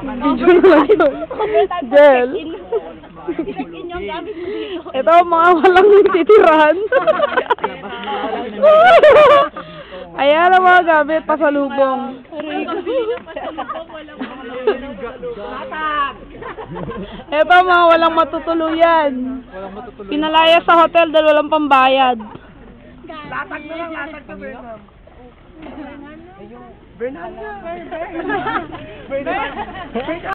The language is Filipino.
Video na lang yun. Gel. Check-in yung gamit mo dito. Ito, mga walang titirahan. Ayan ang mga gamit, pasalubong. Ito, mga walang matutuluyan. Pinalaya sa hotel dahil walang pambayad. Latag na lang, latag ka, Bernard. Bernard. Bernard.